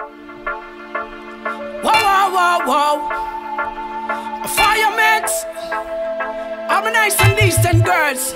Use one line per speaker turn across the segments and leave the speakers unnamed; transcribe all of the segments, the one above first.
Wow. Firemen, I'm a nice and decent girls.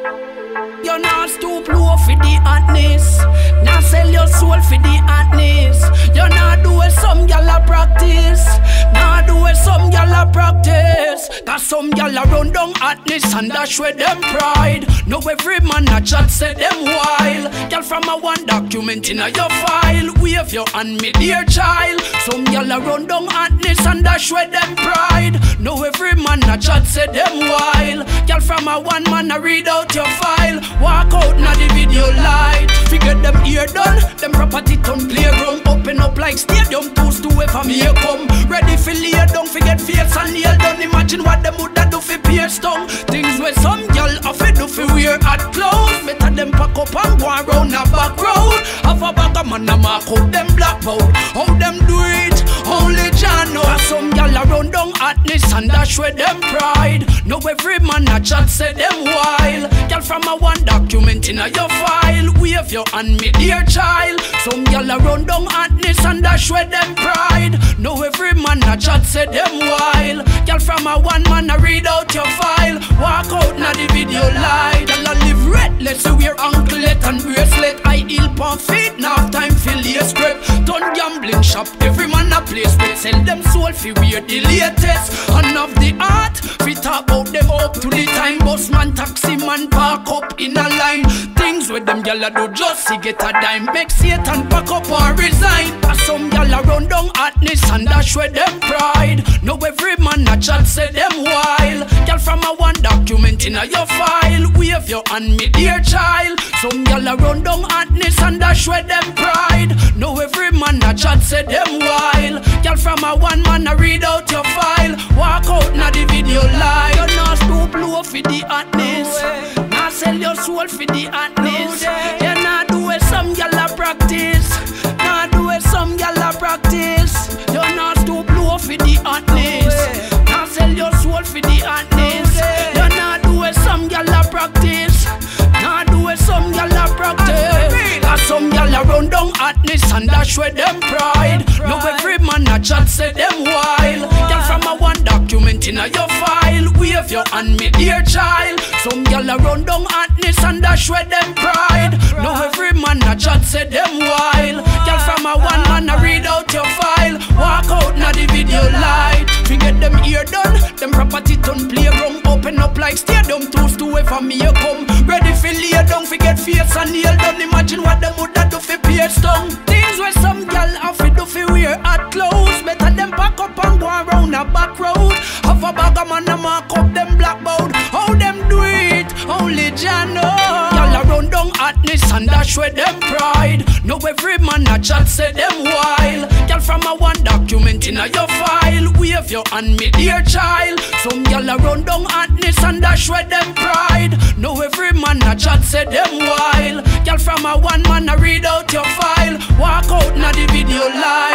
You're not stoop low for the hotness. Now sell your soul for the hotness. You're not doing some gyal a practice. Now doing some gyal a practice. Cause some gyal a run down hotness and dash with them pride. Now every man a chat say them wild. Gyal from a one document in a your file. Wave your hand me dear child. Some gyal a run down hotness and dash with them pride. Now every man a chat say them wild. Gyal from a one man a read out your file. Walk out na the video light. Figure them ear done. Them property turn playground. Open up like stadium. Tools to ever me come. Ready for lay down. Forget face and nail done. Imagine what them would do for pierce tongue. Things where some girl have to do for wear hot clothes. Better them pack up and go around a back road. Have a bag of man a mark out them blackboard. How them do it? Only Jah know. Some girl a run down hotness and dash with them pride. Now every man a chat say them wild. Girl from a one document in a your file. Wave your hand me dear child. Some girl a run down hotness and dash with them pride. Now every man a chat say them wild. Girl from a one man a read out your file. Walk out na the video light. Girl a live red. Let's wear anklet and bracelet. I heel pon feet. Now have time for lay scrape. Turn gambling shop. Every man a place. They sell them soul fi wear the latest. And of the art. Fi talk about them up to the time. Bus man, taxi man park up in a line. Things with them gyal a do just to get a dime. Make Satan pack up and resign. As some gyal a run down hotness and dash with them pride. Now every man a chat say them wild. Gyal from a one document in a your file. Wave your hand me dear child. Some gyal a run down hotness and dash with them pride. Now every man a chat say them wild. Gyal from a one man a read out your file. Walk out na the video live. You're not stoop low for the hotness. Now sell your soul for the hotness. You're not doing some gyal a practice. Not doing some gyal a practice. You're not stoop low for the hotness. Now sell your soul for the hotness. You're not doing some gyal a practice. Not doing some gyal a practice. Cause some gyal a run down hotness and dash with them pride. Now every man a chat say them wild. Gyal from a one document in a your file. Wave your hand me dear child. Some gyal a run down hotness and dash with them pride. Now every man a chat say them wild. Gyal from a one man a read out your file. Walk out na the video light. Forget them ear done. Them property turn playground. Open up like stadium. Tools to ever me come. Ready for lay down. Forget face and nail done. Imagine what them would do for pierce tongue. Things where some gyal have to do for wear hot clothes. Better them pack up and go around a back road. Have a bag of man a mark up them blackboard. How them do it? Only Jah know. Gyal a run down hotness and dash with them pride. Now every man a chat say them wild. Gyal from a one document in a your file. Wave your hand me dear child. Some gyal a run down hotness and dash with them pride. Now every man a chat say them wild. Gyal from a one man a read out your file. Walk out na the video live.